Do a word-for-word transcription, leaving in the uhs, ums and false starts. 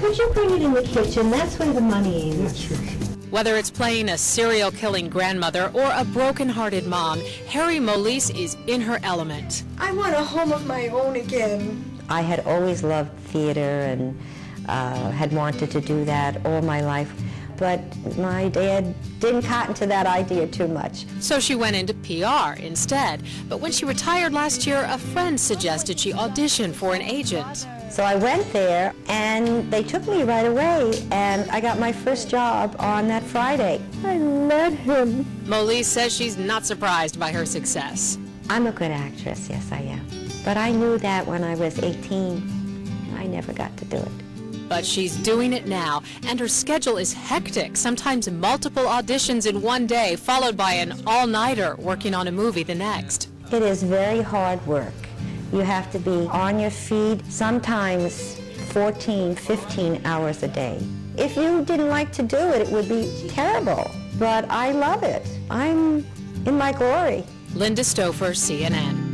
could you bring it in the kitchen? That's where the money is. Sure, sure. Whether it's playing a serial-killing grandmother or a broken-hearted mom, Harri Molese is in her element. I want a home of my own again. I had always loved theater and uh, had wanted to do that all my life, but my dad didn't cotton to that idea too much. So she went into P R instead. But when she retired last year, a friend suggested she audition for an agent. So I went there, and they took me right away, and I got my first job on that Friday. I met him. Molese says she's not surprised by her success. I'm a good actress, yes I am. But I knew that when I was eighteen. I never got to do it. But she's doing it now, and her schedule is hectic, sometimes multiple auditions in one day, followed by an all-nighter working on a movie the next. It is very hard work. You have to be on your feet, sometimes fourteen, fifteen hours a day. If you didn't like to do it, it would be terrible. But I love it. I'm in my glory. Linda Stouffer, C N N.